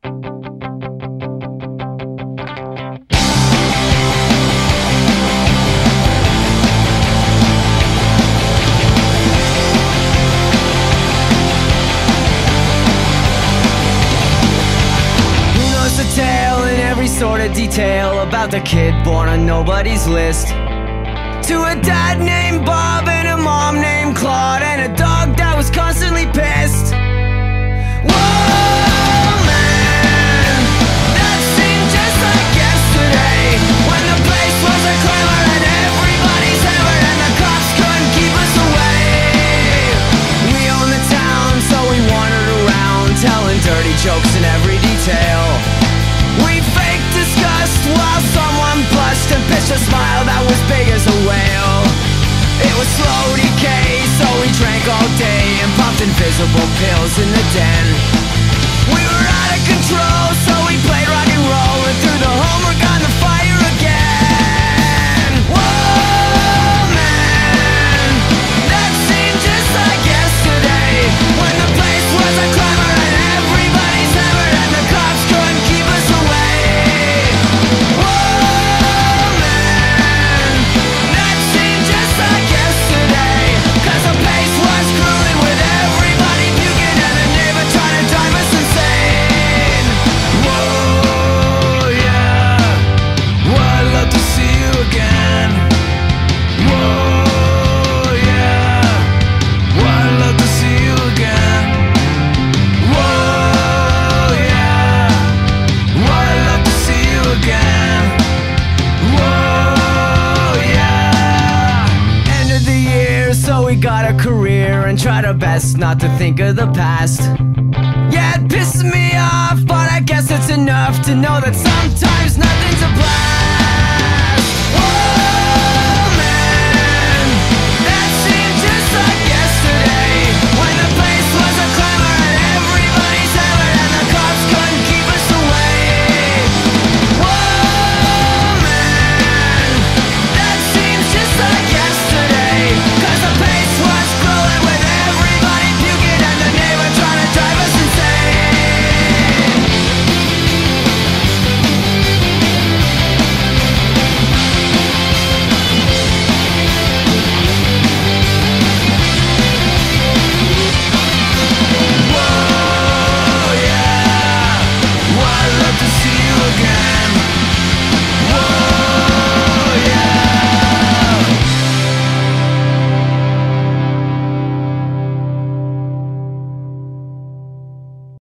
Tale in every sort of detail about the kid born on nobody's list, to a dad named Bob and a mom named Claude and a dog that was constantly pissed. Whoa, man, that seemed just like yesterday, when the place was a clamor and everybody's hammered and the cops couldn't keep us away. We owned the town, so we wandered around, telling dirty jokes in every detail. We faked disgust while someone blushed and pitched a smile that was big as a whale. It was slow decay, so we drank all day and popped invisible pills in the den. We were out of control, so we played rock and roll and threw the homework on the fire again. Whoa, man, that seemed just like yesterday, when the place was a clamor and everybody's hammered and the cops couldn't keep us away. Whoa, man, that seemed just like yesterday, 'cause the place was cruising with everybody puking and the neighbor trying to drive us insane. Whoa, yeah, well, I'd love to see you again. Whoa, yeah, well, I'd love to see you again. Whoa, yeah, well, I'd love to see you again. Whoa, yeah. End of the year, so we got a career and tried our best not to think of the past. Yeah, it pisses me off, but I guess it's enough to know that